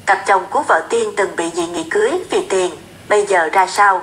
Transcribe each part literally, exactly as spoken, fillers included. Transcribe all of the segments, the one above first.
Cặp chồng của vợ Tiên từng bị dị nghị cưới vì tiền, bây giờ ra sao?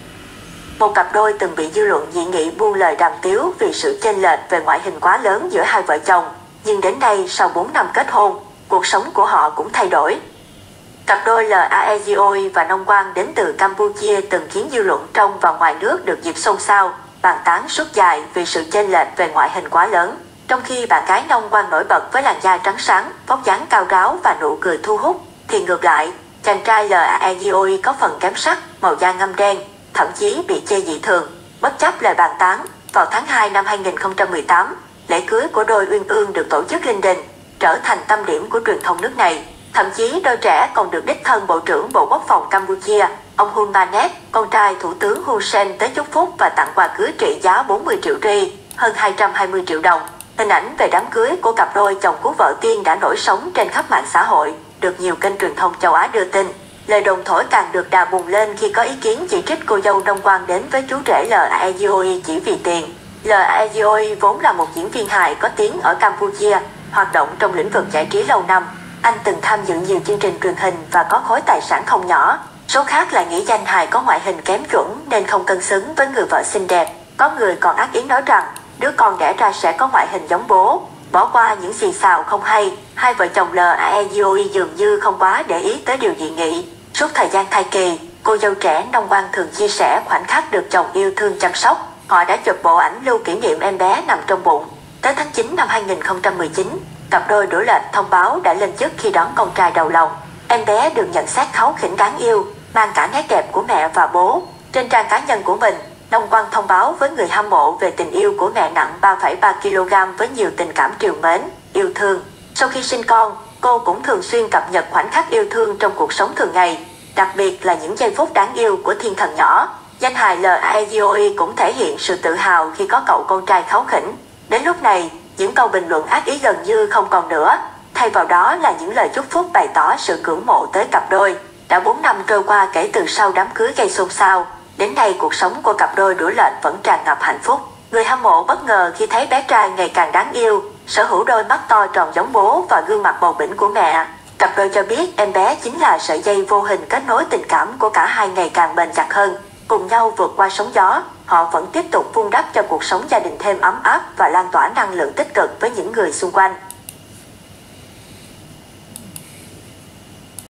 Một cặp đôi từng bị dư luận dị nghị buông lời đàm tiếu vì sự chênh lệch về ngoại hình quá lớn giữa hai vợ chồng, nhưng đến nay sau bốn năm kết hôn, cuộc sống của họ cũng thay đổi. Cặp đôi Laegoi và Nông Quang đến từ Campuchia từng khiến dư luận trong và ngoài nước được dịp xôn xao, bàn tán suốt dài vì sự chênh lệch về ngoại hình quá lớn. Trong khi bạn gái Nông Quang nổi bật với làn da trắng sáng, vóc dáng cao ráo và nụ cười thu hút, thì ngược lại, chàng trai Laegoi có phần kém sắc, màu da ngăm đen, thậm chí bị chê dị thường. Bất chấp lời bàn tán, vào tháng hai năm hai nghìn không trăm mười tám, lễ cưới của đôi uyên ương được tổ chức linh đình, trở thành tâm điểm của truyền thông nước này. Thậm chí đôi trẻ còn được đích thân Bộ trưởng Bộ Quốc phòng Campuchia, ông Hun Manet, con trai Thủ tướng Hun Sen tới chúc phúc và tặng quà cưới trị giá bốn mươi triệu ri, hơn hai trăm hai mươi triệu đồng. Hình ảnh về đám cưới của cặp đôi chồng của vợ Tiên đã nổi sóng trên khắp mạng xã hội, được nhiều kênh truyền thông châu Á đưa tin. Lời đồn thổi càng được đà bùng lên khi có ý kiến chỉ trích cô dâu Nông Quang đến với chú rể Laegoi chỉ vì tiền. Laegoi vốn là một diễn viên hài có tiếng ở Campuchia, hoạt động trong lĩnh vực giải trí lâu năm. Anh từng tham dự nhiều chương trình truyền hình và có khối tài sản không nhỏ. Số khác lại nghĩ danh hài có ngoại hình kém chuẩn nên không cân xứng với người vợ xinh đẹp. Có người còn ác ý nói rằng đứa con đẻ ra sẽ có ngoại hình giống bố. Bỏ qua những xì xào không hay, hai vợ chồng Laegoi dường như không quá để ý tới điều dị nghị. Suốt thời gian thai kỳ, cô dâu trẻ Nông Quang thường chia sẻ khoảnh khắc được chồng yêu thương chăm sóc. Họ đã chụp bộ ảnh lưu kỷ niệm em bé nằm trong bụng. Tới tháng chín năm hai nghìn không trăm mười chín, cặp đôi đổ lệch thông báo đã lên chức khi đón con trai đầu lòng. Em bé được nhận xét kháu khỉnh đáng yêu, mang cả nét đẹp của mẹ và bố. Trên trang cá nhân của mình, Nông Quang thông báo với người hâm mộ về tình yêu của mẹ nặng ba phẩy ba ki lô gam với nhiều tình cảm trìu mến, yêu thương. Sau khi sinh con, cô cũng thường xuyên cập nhật khoảnh khắc yêu thương trong cuộc sống thường ngày, đặc biệt là những giây phút đáng yêu của thiên thần nhỏ. Danh hài Laegoi cũng thể hiện sự tự hào khi có cậu con trai kháu khỉnh. Đến lúc này, những câu bình luận ác ý gần như không còn nữa, thay vào đó là những lời chúc phúc bày tỏ sự ngưỡng mộ tới cặp đôi. Đã bốn năm trôi qua kể từ sau đám cưới gây xôn xao, đến nay cuộc sống của cặp đôi đũa lệch vẫn tràn ngập hạnh phúc. Người hâm mộ bất ngờ khi thấy bé trai ngày càng đáng yêu, sở hữu đôi mắt to tròn giống bố và gương mặt bầu bĩnh của mẹ. Cặp đôi cho biết em bé chính là sợi dây vô hình kết nối tình cảm của cả hai ngày càng bền chặt hơn. Cùng nhau vượt qua sóng gió, họ vẫn tiếp tục vun đắp cho cuộc sống gia đình thêm ấm áp và lan tỏa năng lượng tích cực với những người xung quanh.